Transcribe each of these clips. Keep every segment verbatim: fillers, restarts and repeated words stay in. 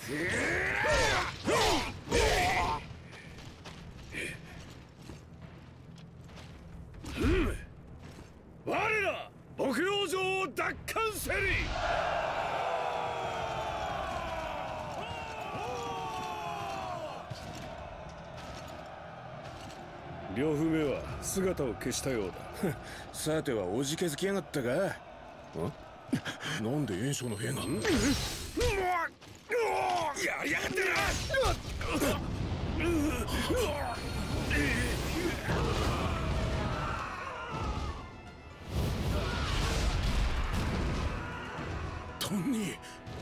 我ら牧羊城を奪還せり。両夫目は姿を消したようだ。 さてはおじけづきやがったか。なんで炎症の兵が。やりやがってな。トンニー。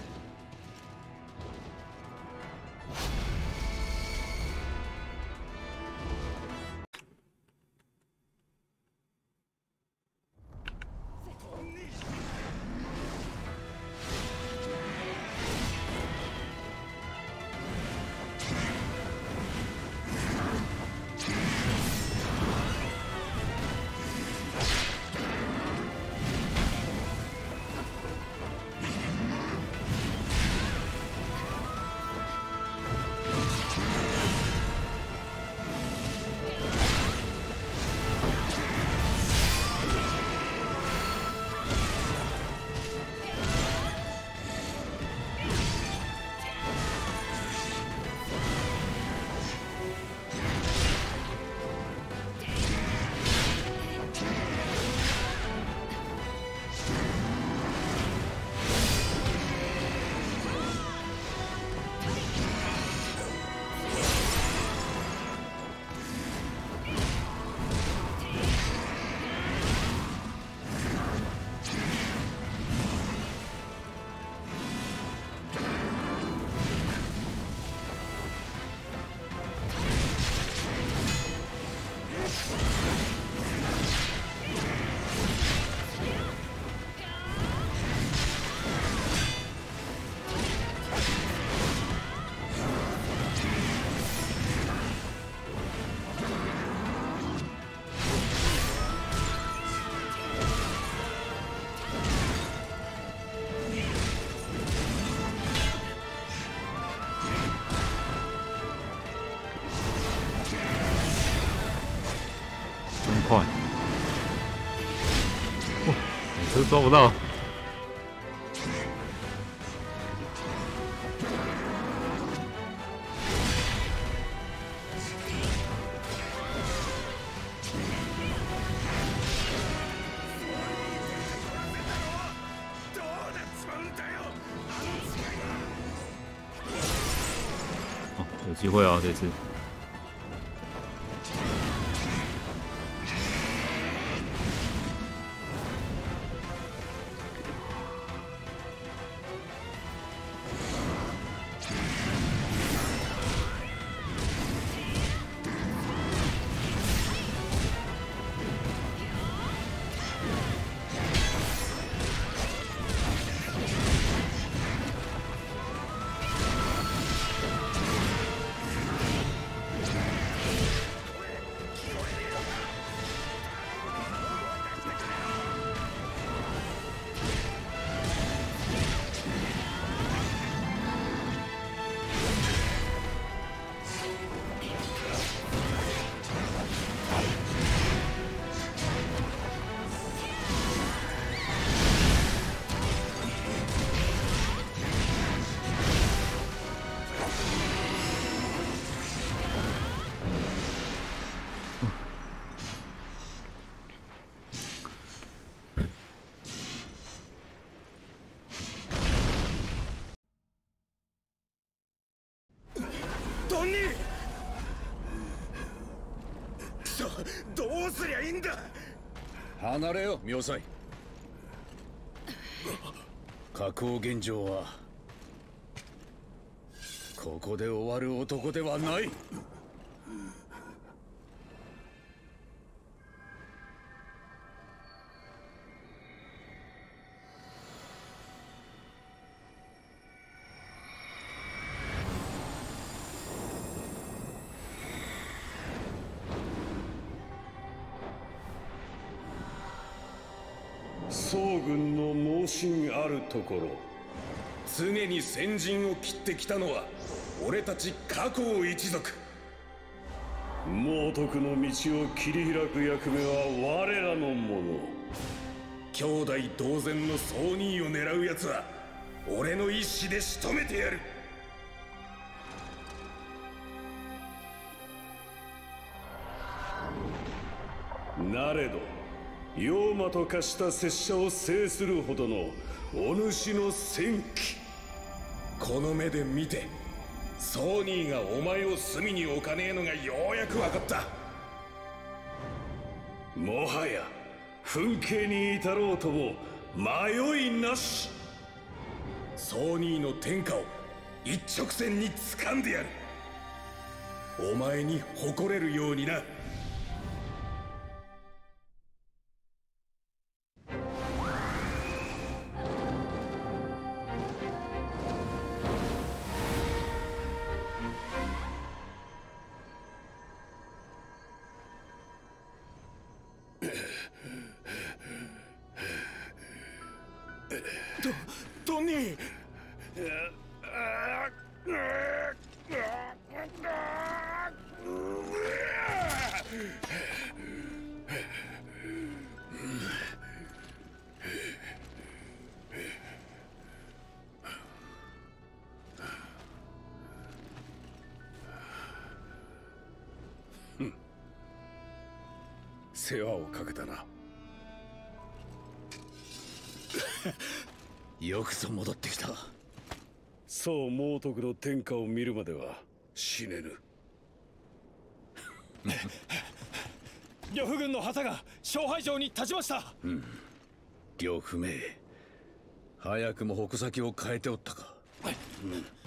快！哦，每次抓不到。哦，有机会啊，这次。 トニー！くそ、どうすりゃいいんだ。離れよ、妙斎。加工現状はここで終わる男ではない。宋軍の猛進あるところ、 常に先陣を切ってきたのは俺たち加工一族。 猛徳の道を切り開く役目は我らのもの。 兄弟同然のソーニーを狙う奴は俺の意志で仕留めてやる。 なれど妖魔と化した拙者を制するほどのお主の戦機。 この目で見てソーニーがお前を隅に置かねえのがようやく分かった。 もはや墳謁に至ろうとも迷いなし。 ソーニーの天下を一直線に掴んでやる。お前に誇れるようにな。トトニー。 世話をかけたな。 よくぞ戻ってきた。 そう猛徳の天下を見るまでは死ねぬ。 呂布軍の旗が勝敗城に立ちました。 うん、呂不明、早くも矛先を変えておったか。 はい、 うん